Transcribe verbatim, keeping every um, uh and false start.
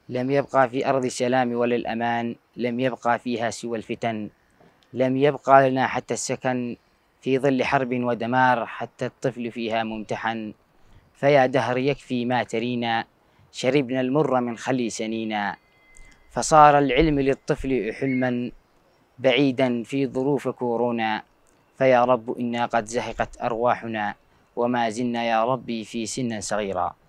لم يبقى في أرض السلام ولا الأمان، لم يبقى فيها سوى الفتن، لم يبقى لنا حتى السكن في ظل حرب ودمار، حتى الطفل فيها ممتحن. فيا دهر يكفي ما ترينا، شربنا المر من خلي سنينا، فصار العلم للطفل حلما بعيدا في ظروف كورونا. فيا رب إنا قد زهقت أرواحنا، وما زلنا يا ربي في سن صغيرا.